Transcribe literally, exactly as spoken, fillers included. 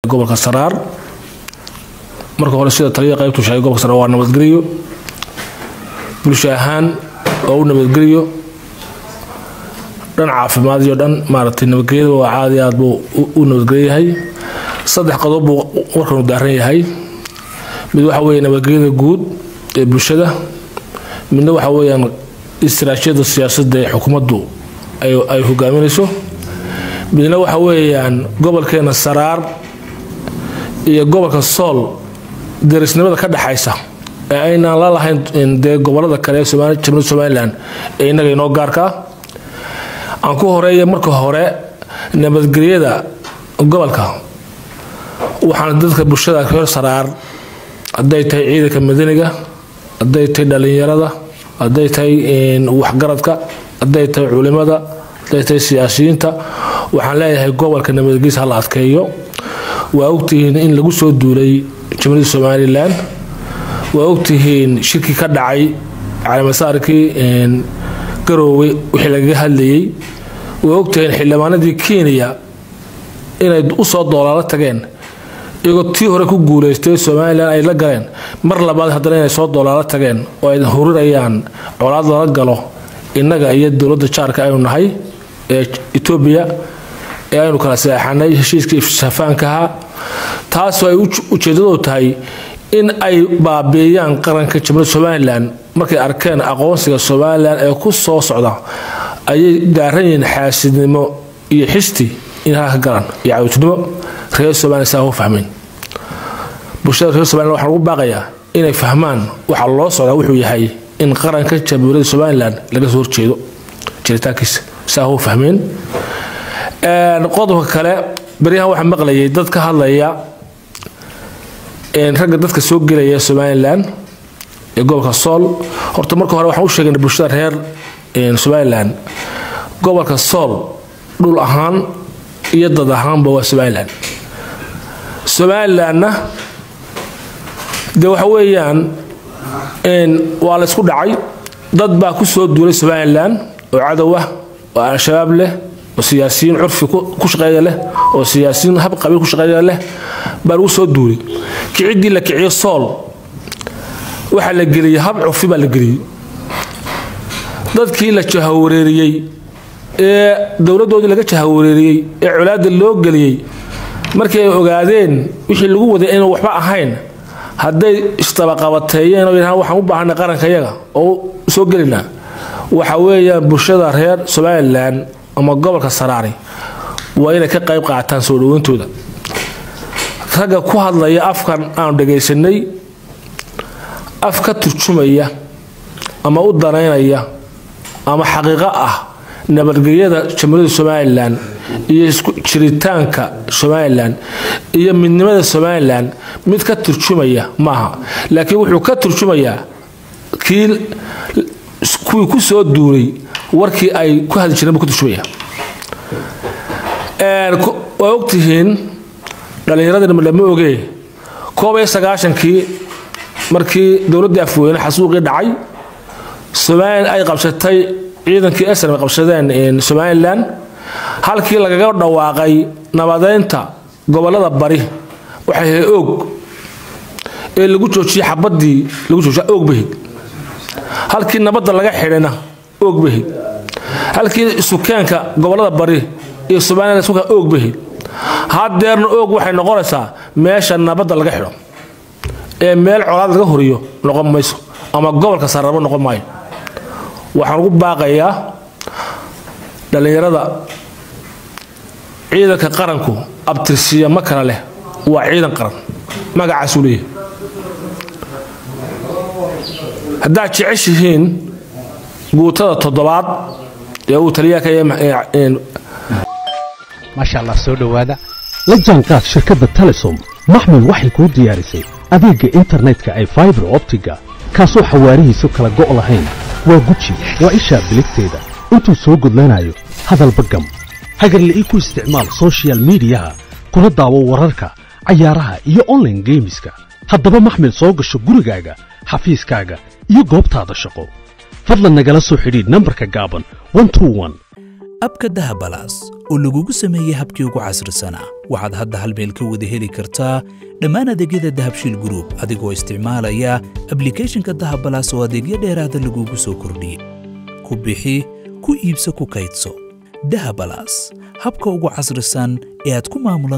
gobolka Saraar marka hore sida taliya qaybtu sheegay gobolka Saraar waa nabadgeliyo bulsho ahaan oo nabadgeliyo dhan caafimaad iyo dhan maartay nabadgelyada waa caadi aad buu u nabadgelyahay saddex qodob buu warkan u daaran yahay mid waxa weeye nabadgelyada guud ee bulshada midna waxa weeyaan istiraatiijiyada siyaasadda ee xukuumaddu ay ay hogaaminayso midna waxa weeyaan gobolkeena Saraar iyo gobolka Sool derisnimada ka dhaxaysa ee ayna la lahayn de gobolada kale ee Soomaaliya Jamhuuriyadda Soomaaliland ee inaga inoo gaarka aan ku horeeyay marka hore nabadgelyada gobolka waxaan dadka bulshada reer Saraar haday tahay ciidanka madaniga haday tahay dhalinyarada haday tahay waxgaradka haday tahay culimada haday tahay siyaasiyiinta waxaan leeyahay gobolka nabadgelyada la adkeeyo waa ogtihiin in lagu soo duulay Jamhuuriyadda Soomaaliland waa ogtihiin shirki ka dhacay calaamasaarkii Garowe wixii laga hadlayay waa ogtihiin xildhibaanadii Kenya inay u soo doolala tageen iyagoo tii hore ku guuleystay Soomaaliland ay la galeen mar labaad haddana inay soo doolala tageen oo ay horuurayaan colaad la galo inaga iyo dawladda jaarka aynu nahay ee Ethiopia ee aynu kala saxanay heshiiska ifsafaanka taas ay ujeedadu tahay in ay baabeeyaan qaranka Jamhuuriyadda Soomaaliland markay arkeen aqoonsiga Soomaaliland ee ku soo socda ay daarayeen xaasidnimo iyo xisti in ha garan iyo caawinimo reer Soomaaliland saa u fahmeen bulshada reer Soomaaliland waxa ugu baaqaya inay fahmaan waxa loo socda wuxuu yahay in qaranka Jamhuuriyadda Soomaaliland laga soo horjeedo jiritaankiisa saa u fahmeen ee qodobka kale bariyaha waxa maqlayay dad ka hadlaya in ragga dadka soo gelaya Soomaaliland ee gobolka Sool horta marka hore waxa uu sheegay bulshada reer in Soomaaliland gobolka Sool dhul ahaan iyo dad ahaanba waa Soomaaliland Soomaalilandna de waxa weeyaan in waa la isku dhacay dad baa ku soo duulay Soomaaliland oo cadow ah oo al-shabaab leh oo siyaasiyiin curfi ku shaqeeya leh oo siyaasiyiin hab qabiil ku shaqeeya leh baa u soo duulay kicidii la kiciyo Sool waxa la geliyay hab curfi baa la geliyay dadkii la jahawareeriyay ee dawladoodii laga jahawareeriyay ee culaada loo geliyay markay ay ogaadeen wixii lagu waday inuu waxba ahayn haday istabaqabateeyeen oo yiraahdo waxaan u baahanay qarankayaga oo soo gelina waxa weeyaan bulshada reer Soomaaliland ama gobolka Saraar waa inay ka qayb qaataan soo dhaweentooda raga ku hadlaya afkan aan dhageysanay afka turjumaya ama u danaynaya ama xaqiiqo ah nabadgelyada Jamhuuriyadda Soomaaliland iyo isku jiritaanka Soomaaliland iyo midnimada Soomaaliland mid ka turjumaya maaha laakiin wuxuu ka turjumayaa kiil kuwii ku soo duulay warkii ay ku hadli jireen ku turjumaya ee waa ogtihiin dhalinyarada lama ogeey koob iyo sagaashan-kii markii dawladda afweyne xasuuqii dhacay Soomaaliland ay qabsatay ciidankii asar ay qabsadeen in Soomaaliland halkii laga dhawaaqay nabadeynta gobolada bari waxay og ee lagu joojiyay xabadii lagu joojiyay og bixid halkii nabadda laga xidhayna og bixid halkii sukaanka gobolada bari iyo Soomaaliland suka og bixid hadeerna og waxay noqonaysaa meesha nabadda laga xidho ee meel colaad laga horiyo noqon mayso ama gobolka Saraar noqon maayo waxaan ugu baaqayaa dhalinyarada ciidanka qaranku abtirsiya ma kala leh waa ciidan qaran magacaas uu leeyahay hadaa jeceshihiin guutada toddobaad ee uu taliya ka yahay ما شاء الله سو دhowaada la jaanqaad shirkadda Telesom maxmed waxay ku diyaarisay adeega internetka ay fiber optiga kaasoo xawaarihiisu kala go' lahayn waa guji waa isha biligteeda intuu soo gudlanayo hadalba gam hagarle ii ku isticmaal social media kuna daawo wararka cayaaraha iyo online gameska haddaba maxmed soo gasho gurigaaga xafiiskaaga iyo goobtaada shaqo fadlan nagala soo xidhiidh nambarka gaaban one two one abka dahabalaas oo lagugu sameeyey habkii ugu casrisanaa waxaad hadda hal meel ka wada heli kartaa dhammaan adeegyada dahabshiil group adigoo isticmaalaya applicationka dahabalaas oo adeegyo dheeraada lagugu soo kordhiyey ku bixi ku iibso ku kaydso dahabalaas habka ugu casrisan ee aad ku maamulan